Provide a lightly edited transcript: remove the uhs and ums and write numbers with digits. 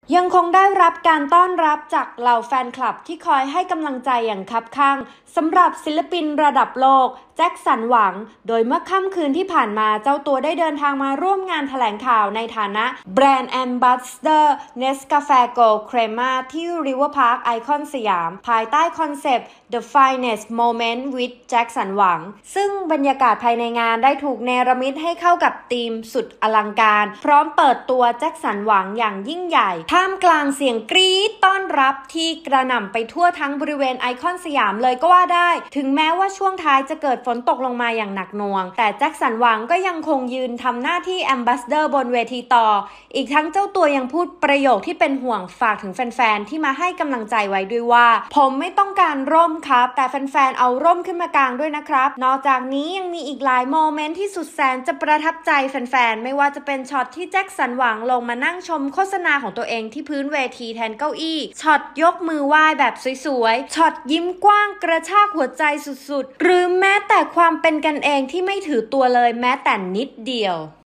ยังคงได้รับการต้อนรับจากเหล่าแฟนคลับที่คอยให้กำลังใจอย่างคับคั่งสำหรับศิลปินระดับโลกแจ็คสันหวังโดยเมื่อค่ำคืนที่ผ่านมาเจ้าตัวได้เดินทางมาร่วมงานแถลงข่าวในฐานะแบรนด์แอมบาสเดอร์เนสกาแฟโกลด์เครม่าที่ River Park ไอคอนสยามภายใต้คอนเซปต์ The Finest Moment with แจ็คสันหวังซึ่งบรรยากาศภายในงานได้ถูกเนรมิตให้เข้ากับธีมสุดอลังการพร้อมเปิดตัวแจ็คสันหวังอย่างยิ่งใหญ่ท่ามกลางเสียงกรี๊ดต้อนรับที่กระหน่ำไปทั่วทั้งบริเวณไอคอนสยามเลยก็ว่าได้ถึงแม้ว่าช่วงท้ายจะเกิดฝนตกลงมาอย่างหนักหน่วงแต่แจ็คสันหวังก็ยังคงยืนทำหน้าที่แอมบาสเดอร์บนเวทีต่ออีกทั้งเจ้าตัวยังพูดประโยคที่เป็นห่วงฝากถึงแฟนๆที่มาให้กำลังใจไว้ด้วยว่าผมไม่ต้องการร่มครับแต่แฟนๆเอาร่มขึ้นมากางด้วยนะครับนอกจากนี้ยังมีอีกหลายโมเมนต์ที่สุดแสนจะประทับใจแฟนๆไม่ว่าจะเป็นช็อตที่แจ็คสันหวังลงมานั่งชมโฆษณาของตัวเองที่พื้นเวทีแทนเก้าอี้ช็อตยกมือไหว้แบบสวยๆช็อตยิ้มกว้างกระชากหัวใจสุดๆหรือแม้แต่ความเป็นกันเองที่ไม่ถือตัวเลยแม้แต่นิดเดียว